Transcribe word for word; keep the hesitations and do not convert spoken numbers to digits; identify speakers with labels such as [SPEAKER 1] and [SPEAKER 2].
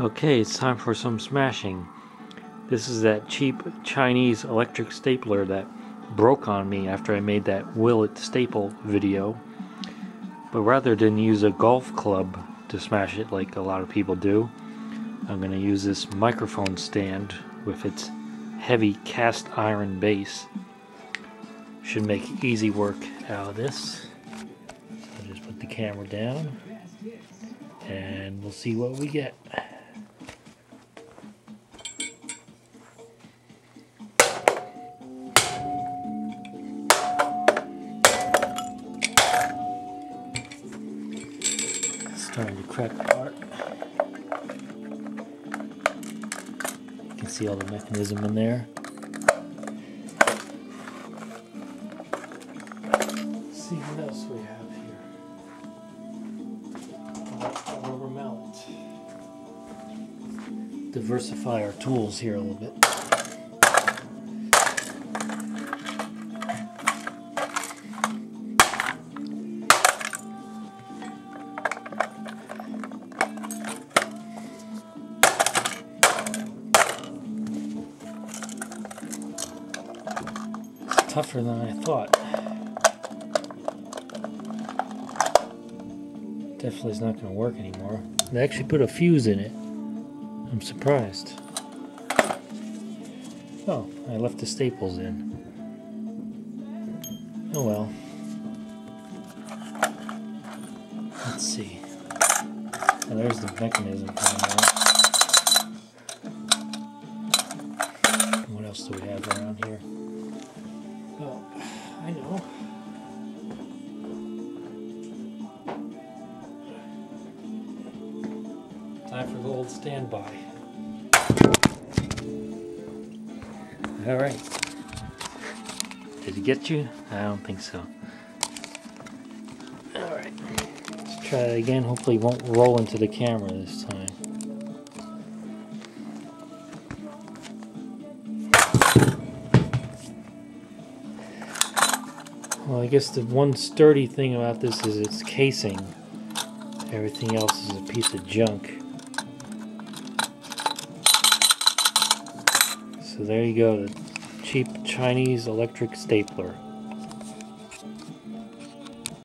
[SPEAKER 1] Okay, it's time for some smashing. This is that cheap Chinese electric stapler that broke on me after I made that will it staple video. But rather than use a golf club to smash it like a lot of people do, I'm going to use this microphone stand with its heavy cast iron base. Should make easy work out of this. So just put the camera down and we'll see what we get. Starting to crack apart. You can see all the mechanism in there. Let's see what else we have here. A rubber mallet. Diversify our tools here a little bit. Tougher than I thought. Definitely is not going to work anymore. They actually put a fuse in it. I'm surprised. Oh, I left the staples in. Oh well. Let's see. Oh, there's the mechanism coming out. What else do we have around here? Oh, I know. Time for the old standby. Alright. Did it get you? I don't think so. Alright. Let's try it again. Hopefully it won't roll into the camera this time. Well, I guess the one sturdy thing about this is its casing. Everything else is a piece of junk. So there you go, the cheap Chinese electric stapler.